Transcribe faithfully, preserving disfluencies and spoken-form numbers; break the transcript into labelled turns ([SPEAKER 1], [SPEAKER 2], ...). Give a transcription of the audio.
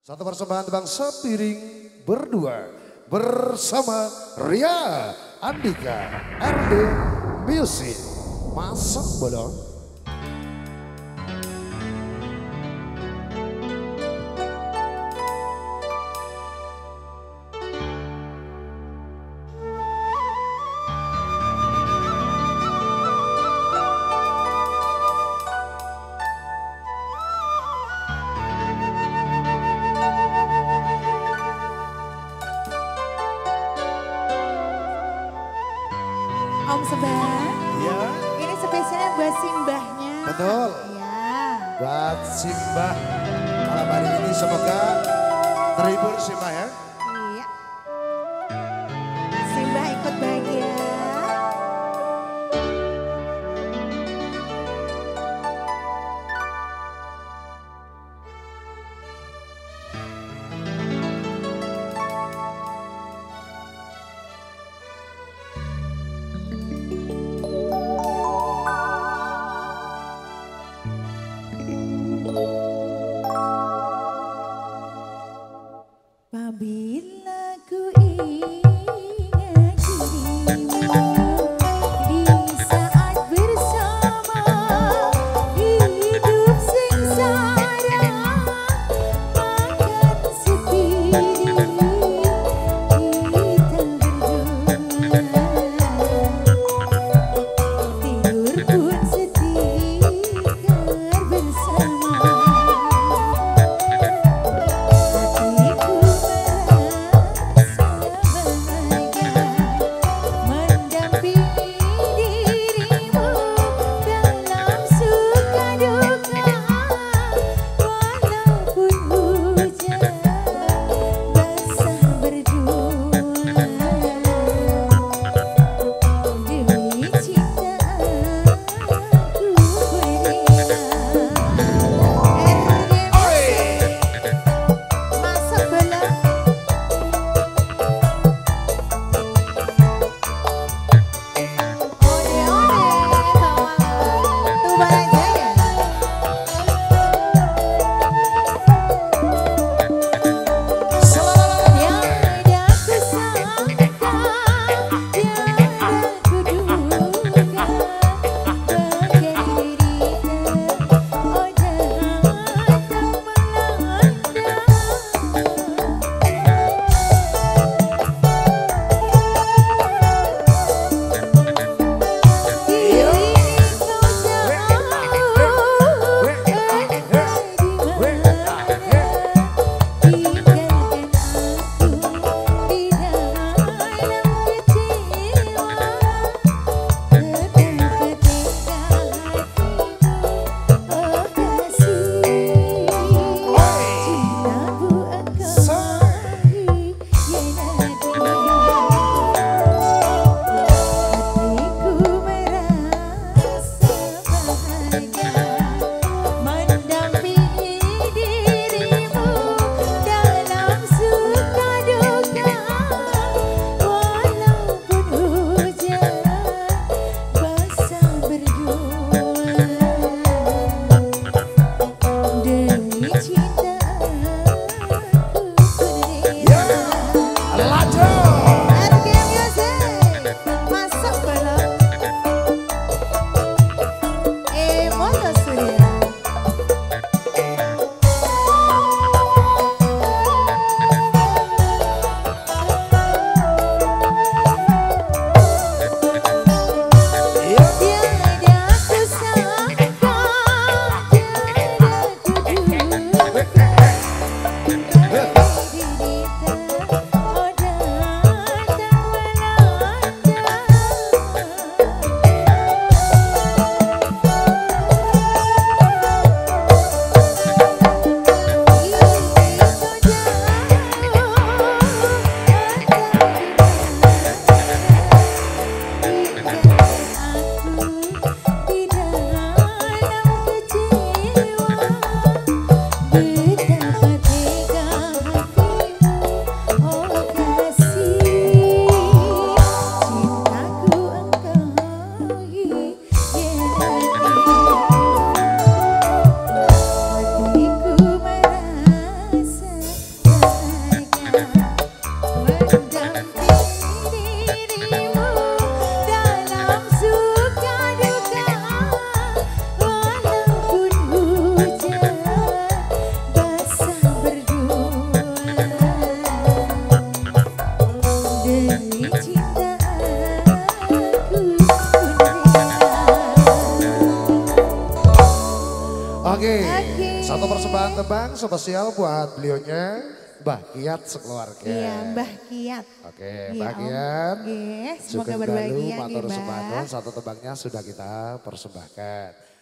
[SPEAKER 1] Satu persembahan tebang sepiring berdua bersama Ria Andika R D Music. Masuk bolong.
[SPEAKER 2] Om Sebah,
[SPEAKER 1] Ya,
[SPEAKER 2] ini spesialnya buat simbahnya.
[SPEAKER 1] betul.
[SPEAKER 2] Ya.
[SPEAKER 1] Buat Simbah malam hari ini semoga terhibur Simbah ya.
[SPEAKER 2] Iya. Simbah ikut bahagia. Babi
[SPEAKER 1] Oke,
[SPEAKER 2] Oke.
[SPEAKER 1] satu persembahan tebang spesial buat beliaunya Mbah Kiat sekeluarga.
[SPEAKER 2] Iya, Mbah Kiat.
[SPEAKER 1] Oke,
[SPEAKER 2] Iya,
[SPEAKER 1] Mbah
[SPEAKER 2] Om.
[SPEAKER 1] Kiat.
[SPEAKER 2] Oke, semoga
[SPEAKER 1] Sugeng
[SPEAKER 2] berbahagia
[SPEAKER 1] dalu,
[SPEAKER 2] nih,
[SPEAKER 1] matur
[SPEAKER 2] Mbah.
[SPEAKER 1] sembahun, satu tebangnya sudah kita persembahkan.